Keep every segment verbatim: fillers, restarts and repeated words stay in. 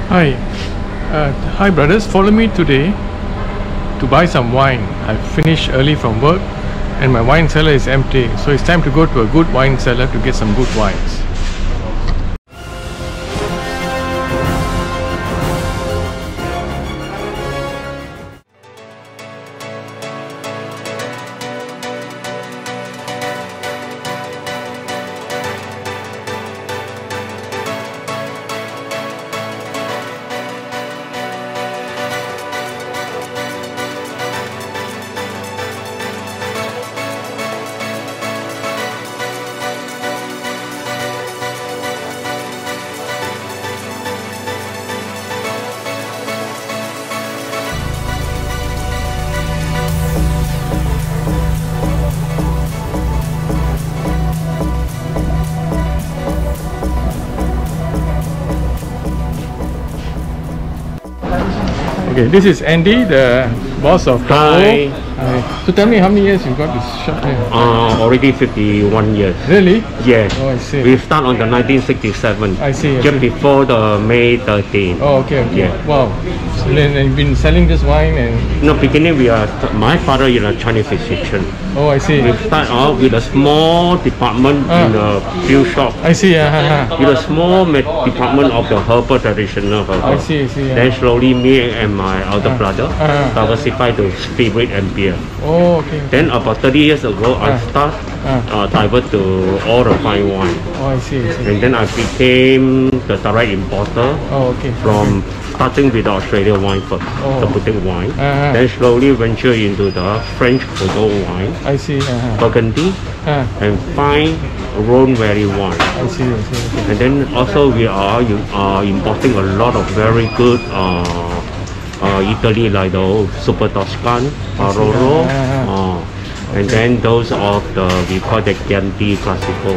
Hi, uh, hi brothers. Follow me today to buy some wine. I finished early from work, and my wine cellar is empty. So it's time to go to a good wine cellar to get some good wines. Okay, this is Andy, the boss of Hi. Hi. So tell me how many years you got this shop here? Uh, already fifty-one years. Really? Yes. Oh, I see. We start on the nineteen sixty-seven. I see. I just see. before the May thirteenth. Oh, okay, okay. Yeah. Wow. So then you've been selling this wine and... No, beginning we are, my father is a Chinese physician. Oh, I see. We start out with a small department Ah. in a few shop. I see, uh, uh, uh. With a small department of the herbal, traditional herbal. I see, I see. Yeah. Then slowly me and my elder Ah. brother Ah. diversify to spirit and beer. Oh, okay. Then about thirty years ago, I Ah. start Ah. uh, divert to all the fine wine. Oh, I see, I see. And then I became the direct importer Oh, okay. from starting with the Australian wine first, Oh. the boutique wine. Uh-huh. Then slowly venture into the French Bordeaux wine, I see. Uh-huh. Burgundy, Uh, and fine Rhone Valley wine. I see, I see. Okay. And then also we are uh, importing a lot of very good uh, uh, Italy, like the Super Toscan, Barolo, Uh-huh. uh, and then those of the, we call the Chianti Classico.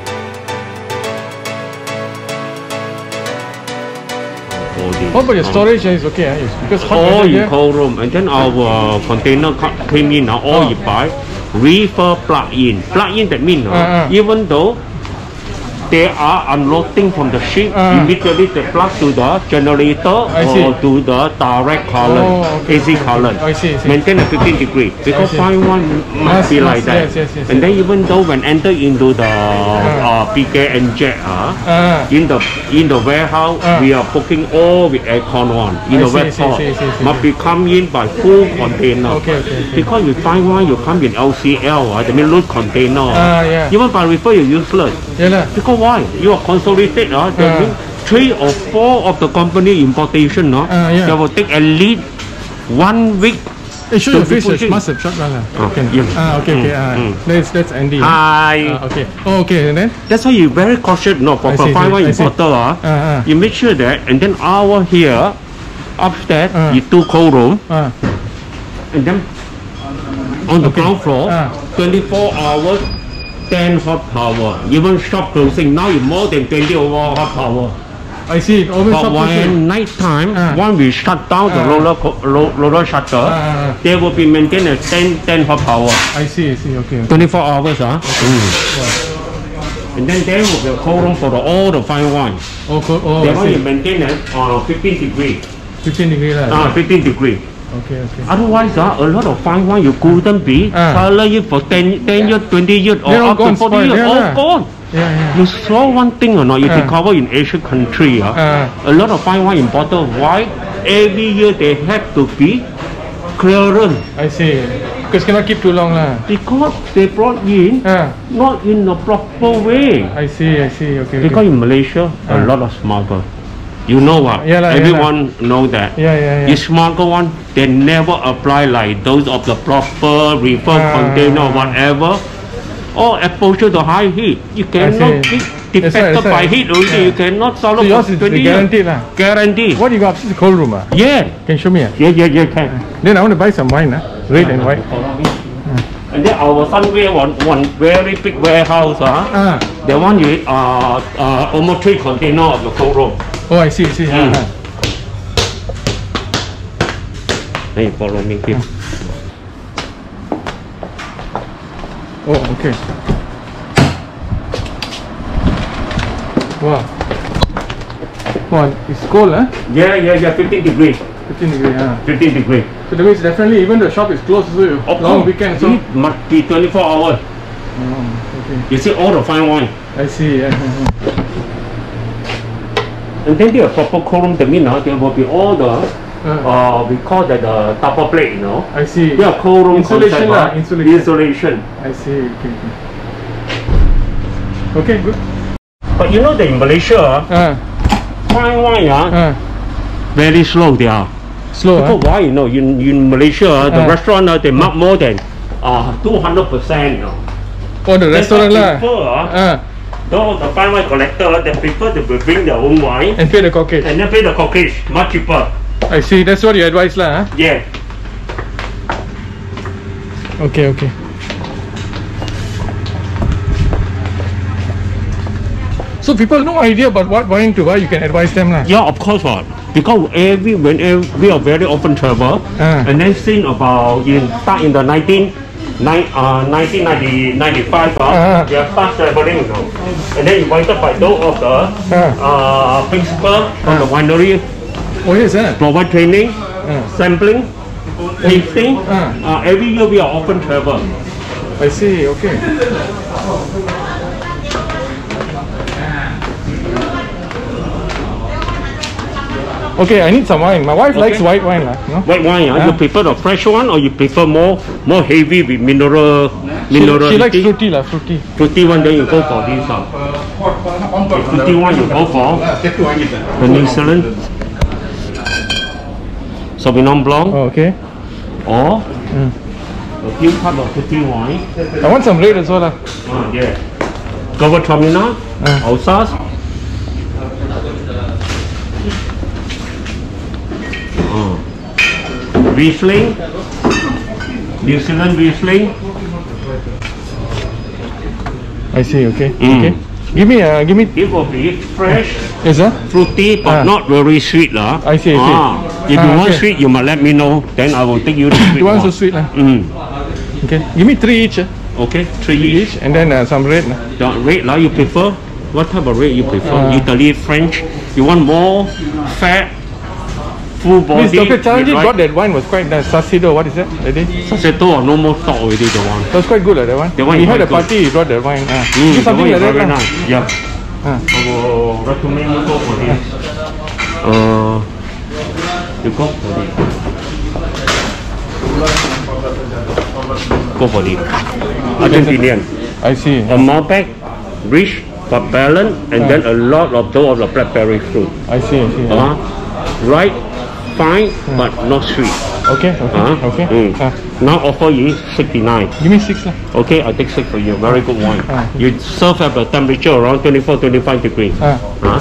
What about your storage? Is okay, eh? It's because hot all weather in here. cold room, and then our container co- came in, uh, all Oh. you buy, reefer plug in. Plug in that means uh, Uh-uh. even though they are unloading from the ship, Uh. immediately they plug to the generator I see. or to the direct current, Oh, okay, A C okay, current. okay. I see, I see. Maintain a fifteen degree because see. fine wine must Must- be must, like that. yes, yes, yes, and yes. then even though when enter into the uh, P K and jet, uh, Uh, in the in the warehouse, Ah. we are booking all with aircon one. In I the see, wet see, port, see, see, see. must be come in by full container. Okay, okay, okay. Because you find one, you come in L C L, uh, that means load container. Ah, yeah. Even by refer, you useless. yeah lah. Because why? You are consolidated. Uh, that Ah. means three or four of the company importation. Uh, Ah, yeah. That will take at least one week. Hey, show to your be face. pushing. Must have shot lah. Ah, Okay. yeah. Ah, okay, okay. Mm, Ah, mm. that's that's Andy. Hi. Ah, okay. Oh, okay. And then. That's why you very cautious. No, for I for see, fine I wine see. importer. Uh, Ah, ah. you make sure that, and then our here, upstairs, Ah. you two cold room, Ah, and then on the Okay. ground floor, Ah. twenty-four hours, ten hot power. Even shop closing now, you more than twenty over hot power. I see. It always But stop pushing. when night time, Ah. when we shut down the Ah. roller co- ro- roller shutter, Ah, ah, ah. they will be maintained at ten, ten hot power. I see. I see. Okay. twenty-four hours, ah. And then there will be a cold room for the, all the fine wine. Oh, cool. Oh, That I one you see. maintain at uh, fifteen degree. fifteen degree lah. Ah, fifteen degree. Okay, okay. Otherwise, ah, a lot of fine wine you couldn't be Ah. selling it for ten, ten years, twenty years, or They're all up to gone, forty spoiled, years, yeah all lah. gone. Yeah, yeah. You saw one thing or not? You Ah. discover in Asian country, ah, Ah. a lot of fine wine importer. Why every year they have to be clearance? I see. Because cannot keep too long lah. Because they brought in Ah, not in a proper way. I see. I see. Okay. Because okay. in Malaysia, a Ah. lot of smuggle. You know what? Yeah lah, yeah Everyone know that. Yeah, yeah, yeah. You smuggle one, they never apply like those of the proper refer Ah. container or whatever. Or exposure to high heat. You cannot see. be That's right, defected that's by right. heat already. Yeah. You cannot sell So it yours for is twenty years. guaranteed lah. Guaranteed. What you got upstairs? The cold room ah. Yeah. Can you show me ah? Yeah, yeah, yeah, can. Then I want to buy some wine ah, red and white. And then our Sunway one, one very big warehouse. Uh, Ah. the one you uh, uh, almost three container of the cold room. Oh, I see. I see. Mm. Ah, ah. Then you follow me here. Oh, okay. Wow. Wow, it's cold, huh? Yeah, yeah, yeah, fifteen degree. fifteen degree, huh? fifteen degree. So that means definitely even the shop is closed, so Of long course, weekend. So it must be twenty-four hours. oh, okay, You see all the fine wine. I see. Yeah. And then there are proper cold room. That means uh, there will be all the, Uh, uh, we call that the double plate, you know. I see. They are cold room Insulation concept, lah, uh, insulation. Insulation. I see. Okay, okay. Okay, good. But you know that in Malaysia, Uh, fine wine, uh, uh, very slow they are. slow, Because huh? why, you know, in, in Malaysia, the Ah. restaurant, uh, they mark more than uh, two hundred percent, you know. Oh, the That's restaurant why lah. people, uh, Uh, though the fine wine collector, they prefer to bring their own wine and pay the corkage. and then pay the corkage much cheaper. I see. That's what you advise lah. Huh? Yeah. Okay, okay. So people no idea about what wine to buy. You can advise them lah. Yeah, of course, what? Because every when every, we are very often travel, Ah. and then since about in start in the nineteen, nine, uh, nineteen ninety, ninety-five, uh, Ah. we are start traveling, you know, and then invited by those of the Ah. uh, principal of the winery, Oh yes, huh? provide training, Ah. sampling, tasting. Ah. Uh, every year we are often travel. I see. Okay. Okay, I need some wine. My wife likes Okay. white wine lah. No? White wine, uh, Ah. you prefer the fresh one or you prefer more more heavy with mineral She, mineral? she likes fruity lah, fruity. Fruity one, then you go for this. Uh. The fruity one, you go for the New Zealand Sauvignon Blanc, Oh, okay. or Mm. a few type of fruity wine. I want some red as well lah. Uh, yeah. Gewürztraminer, Ah. Alsace. Uh. Riesling, New Zealand Riesling. I see. Okay. Mm. Okay. Give me. Uh, give me. It will be fresh, Yes, huh? fruity, but Ah. not very sweet. lah. I see, I see. Ah. If Ah, you want okay. sweet, you must let me know. Then I will take you the sweet You want one. so sweet lah. Mm. Okay. Give me three each. Uh. Okay, three Three each. each, and then uh, some red. lah. The red lah, you prefer? What type of red you prefer? Ah. Italy, French? You want more fat, full body? Please, Doctor Challenji right? got that wine was quite nice. Sassido, what is that? That day? Saseto or no more stock already, the one. That was quite good lah. That one. That one We is had a quite party. He brought that wine. Uh. Mm, Give the something one like is that very lah. nice. Yeah. Ah. I will recommend you go for this. Uh, you go for this. Go for this. Argentinian. I see. A Malbec, rich but balanced, and Ah. then a lot of those of the blackberry fruit. I see. I see. Uh, right, fine, but not sweet. Okay. Okay. Uh, Okay. mm. Ah. Now offer you sixty-nine. Give me six lah. Okay, I take six for you. Very good wine. Ah. You serve at a temperature around twenty-four, twenty-five degrees. Ah. Huh?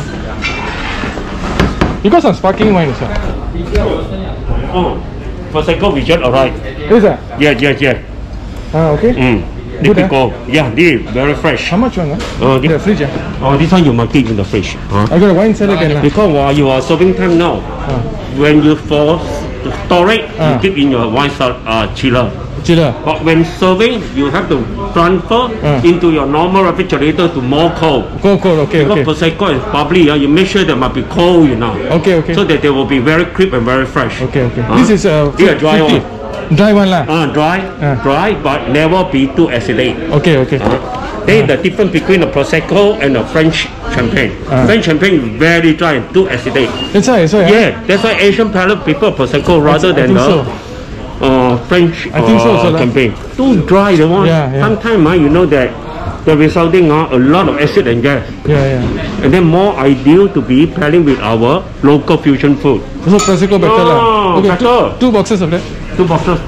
You got some sparkling wine as well. Oh, Prosecco we just arrived. Is that? Yeah, yeah, yeah. Ah. Okay. Mm. Good, Typical. Yeah, this very fresh. How much one? Huh? Uh, The this, fridge. Ah. oh, this one you must keep in the fridge. Huh? I got a wine cellar again lah. Because while you are serving time now, Ah. when you for the storage, you Ah. keep in your wine cell- uh, chiller. Chiller. But when serving, you have to transfer Ah. into your normal refrigerator to more cold. Cold, cold. Okay. Because Okay. Prosecco is bubbly, uh, you make sure that must be cold, you know. Okay. Okay. So that they will be very crisp and very fresh. Okay. Okay. Huh? This is a. Yeah, dry fifty. one. Dry one lah. Uh, dry, Ah. dry, but never be too acidic. Okay. Okay. Uh, then the difference between the Prosecco and the French champagne. Ah. French champagne is very dry and too acidic. That's why. That's why. ah. Yeah, that's why Asian palate prefer Prosecco rather I than think the so. uh, French I think so, uh, so that- champagne. Too dry, the one. Yeah, yeah. Sometimes uh, you know that the resulting uh, a lot of acid and gas. Yeah. Yeah. And then more ideal to be pairing with our local fusion food. So Prosecco better lah. Oh, Okay. better. Two, two boxes of that. Two boxes.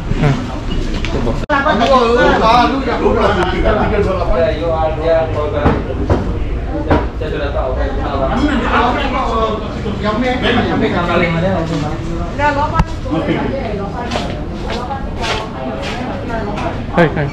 Hi. Hi.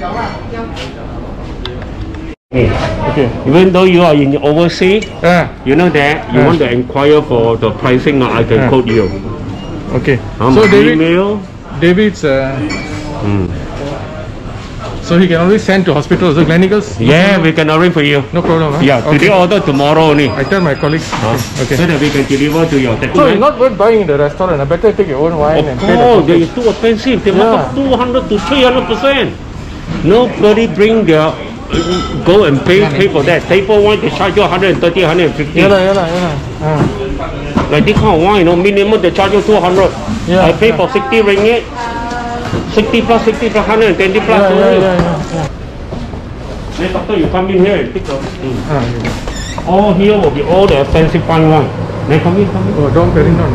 Okay. Okay. Even though you are in overseas, Ah. you know that you Ah. want to inquire for the pricing, uh, I can Ah. quote you. Okay. Um, So David, email. David's uh, Mm. So he can always send to hospital. So Gleneagles? Yeah, we can arrange for you. No problem. Huh? Yeah, today Okay. order tomorrow only. I tell my colleagues. Huh? Okay. So that we can deliver to your So it's settlement. not worth buying in the restaurant. I better take your own wine and pay the Oh, they postage. is too expensive. They Yeah. mark up two hundred to three hundred percent. Nobody bring their go and pay pay for that. Table wine they charge you one hundred thirty, one hundred fifty. Yeah, lah, yeah, lah, yeah, lah. Ah. Like this kind of wine, you know, minimum they charge you two hundred. Yeah, I pay yeah. for sixty ringgit. sixty plus sixty plus one hundred twenty plus. Yeah, yeah, only. yeah, yeah, yeah. Then after you come in here and pick up. Mm. Ah, yeah. All here will be all the expensive fine wine. Then come in, come in. Oh, Dom Perignon.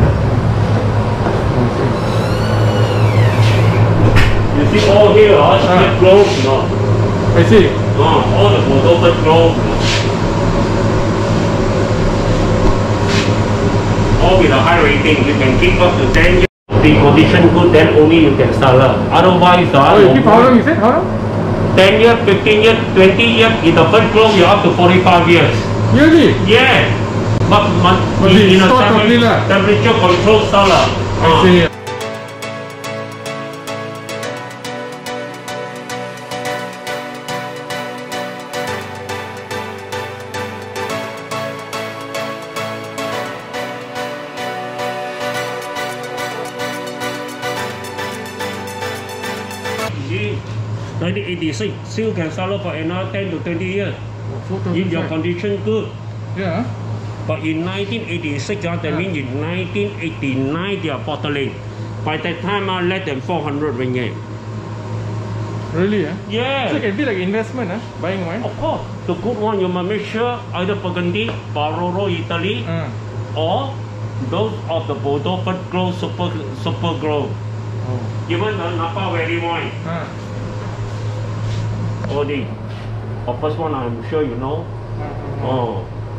You see all here, uh, Ah. ah. grove, no. I see. Uh, all the Bordeaux grove. All with a high rating, you can keep up to ten years. The condition good, then only you can sell. Uh. Otherwise, uh, Oh, you keep how long? You said how long? ten years, fifteen years, twenty years. In the first grove, you're up to forty-five years. Really? Yeah. But, but, But in, it's in a stored temperature, properly lah. temperature control cellar. I see. See, nineteen eighty-six, still can sell it for another ten to twenty years. If your condition good. Yeah. But in nineteen eighty-six, uh, that Yeah. means in nineteen eighty-nine they are bottling. By that time, uh, less than four hundred ringgit. Really? Eh? Yeah. So it can be like investment, huh? Buying wine. Of course, the good one you must make sure either Burgundy, Barolo, Italy, Ah. or those of the Bordeaux First Grow, Super Super Grow. Oh. Even the Napa Valley wine, Ah. all the. The first one I'm sure you know. Ah. Oh.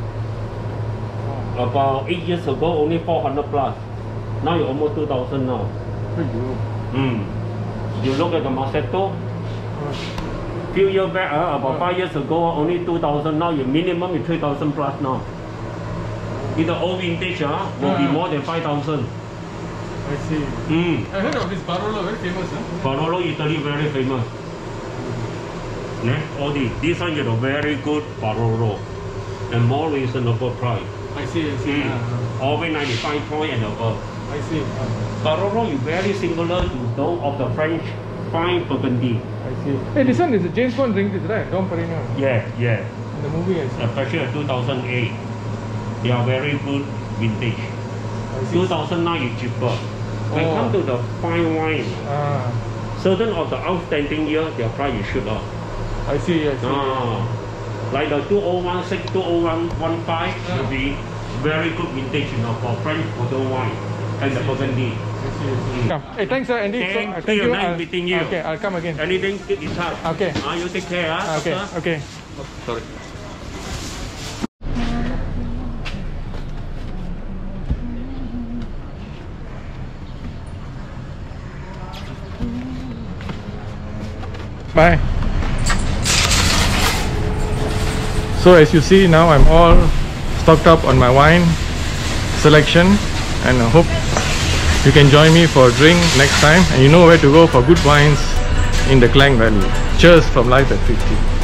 About eight years ago, only four hundred plus. Now you're almost two thousand now. Mm. You look at the Masetto. Few years back, uh, about five years ago, only two thousand. Now your minimum is three thousand plus now. In the old vintage, uh, will be Uh-huh. more than five thousand. I see. Mm. I heard of this Barolo, very famous, huh? Barolo, Italy, very famous. Next, all the, this one is a very good Barolo and more reasonable price. I see, I see. Mm. Ah, Always ninety-five point and above. ah. I see. Ah. Barolo is very similar to those of the French fine Burgundy. I see. Hey, this one is a James Bond drink, this, right? Dom Perignon. Yeah, yeah. In the movie, I see. Especially in two thousand eight. They are very good vintage. I see. two thousand nine is cheaper. When Oh. come to the fine wine, Ah. certain of the outstanding year, their price is shoot up. I see, I see. Ah, like the two thousand sixteen, two thousand fifteen Yeah. will be very good vintage, you know, for French Bordeaux wine and the Burgundy. I see, I see. Mm. Come. Hey, thanks, sir, Andy. Thank uh, you, nice I'll- meeting you. Okay, I'll come again. Anything, keep in touch. Okay. Ah, you take care, ah. Okay, doctor. okay. Sorry. Bye. So as you see now, I'm all stocked up on my wine selection, and I hope you can join me for a drink next time, and you know where to go for good wines in the Klang Valley. Cheers from Life at fifty.